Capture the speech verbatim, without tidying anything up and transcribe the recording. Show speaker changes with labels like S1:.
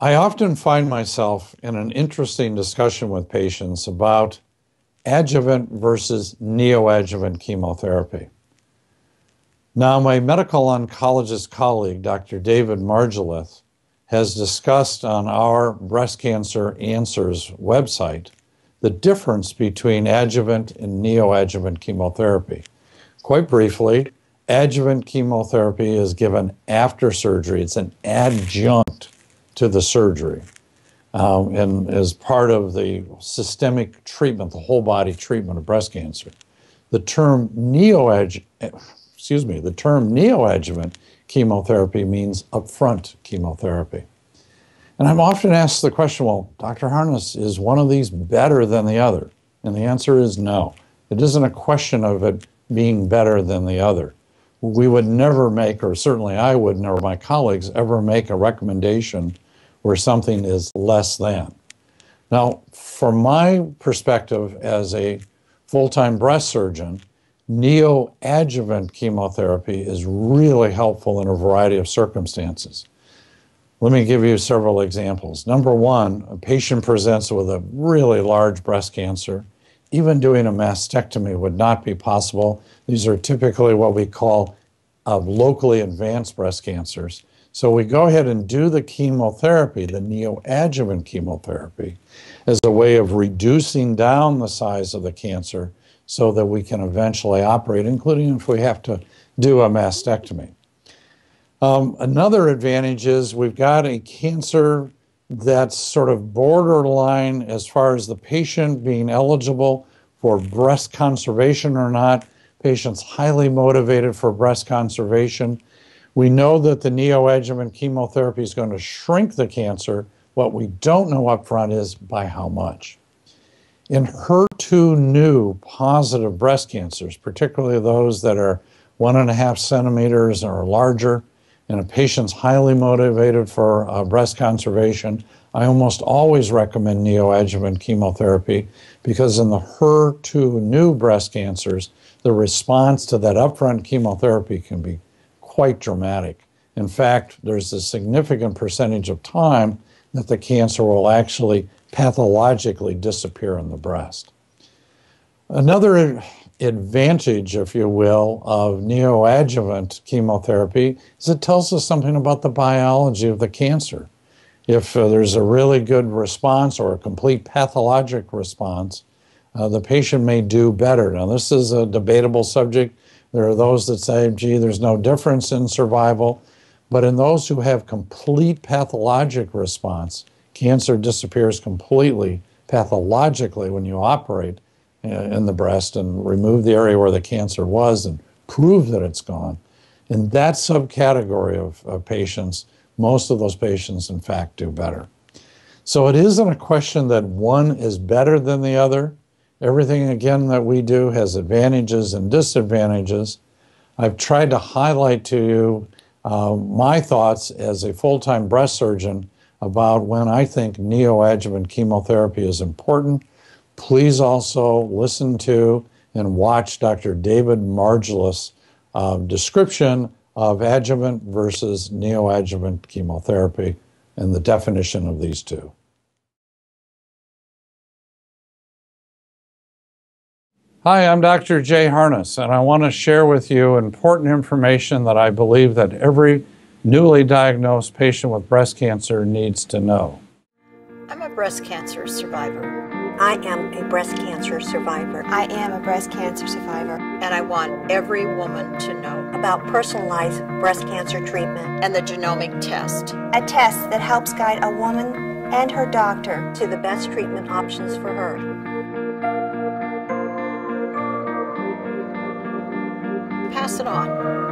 S1: I often find myself in an interesting discussion with patients about adjuvant versus neoadjuvant chemotherapy. Now, my medical oncologist colleague, Doctor David Margolith, has discussed on our Breast Cancer Answers website the difference between adjuvant and neoadjuvant chemotherapy. Quite briefly, adjuvant chemotherapy is given after surgery. It's an adjunct to the surgery um, and as part of the systemic treatment, the whole body treatment of breast cancer. The term neoadjuvant, excuse me, the term neoadjuvant chemotherapy means upfront chemotherapy. And I'm often asked the question, well, Doctor Harness, is one of these better than the other? And the answer is no. It isn't a question of it being better than the other. We would never make, or certainly I would never, my colleagues, ever make a recommendation where something is less than. Now, from my perspective as a full-time breast surgeon, neoadjuvant chemotherapy is really helpful in a variety of circumstances. Let me give you several examples. Number one, a patient presents with a really large breast cancer. Even doing a mastectomy would not be possible. These are typically what we call uh, locally advanced breast cancers. So we go ahead and do the chemotherapy, the neoadjuvant chemotherapy, as a way of reducing down the size of the cancer so that we can eventually operate, including if we have to do a mastectomy. Um, another advantage is we've got a cancer that's sort of borderline as far as the patient being eligible for breast conservation or not. Patients highly motivated for breast conservation. We know that the neoadjuvant chemotherapy is going to shrink the cancer. What we don't know up front is by how much. In H E R two new positive breast cancers, particularly those that are one and a half centimeters or larger, and a patient's highly motivated for uh, breast conservation, I almost always recommend neoadjuvant chemotherapy because in the H E R two new breast cancers, the response to that upfront chemotherapy can be quite dramatic. In fact, there's a significant percentage of time that the cancer will actually pathologically disappear in the breast. Another advantage, if you will, of neoadjuvant chemotherapy is it tells us something about the biology of the cancer. If uh, there's a really good response or a complete pathologic response, uh, the patient may do better. Now, this is a debatable subject. There are those that say, gee, there's no difference in survival. But in those who have complete pathologic response, cancer disappears completely pathologically when you operate in the breast and remove the area where the cancer was and prove that it's gone. In that subcategory of, of patients, most of those patients, in fact, do better. So it isn't a question that one is better than the other. Everything, again, that we do has advantages and disadvantages. I've tried to highlight to you uh, my thoughts as a full-time breast surgeon about when I think neoadjuvant chemotherapy is important. Please also listen to and watch Doctor David Margolith's uh, description of adjuvant versus neoadjuvant chemotherapy and the definition of these two. Hi, I'm Doctor Jay Harness, and I want to share with you important information that I believe that every newly diagnosed patient with breast cancer needs to know.
S2: I'm a breast cancer survivor.
S3: I am a breast cancer survivor.
S4: I am a breast cancer survivor.
S2: And I want every woman to know
S3: about personalized breast cancer treatment
S2: and the genomic test.
S4: A test that helps guide a woman and her doctor
S3: to the best treatment options for her.
S2: Pass it on.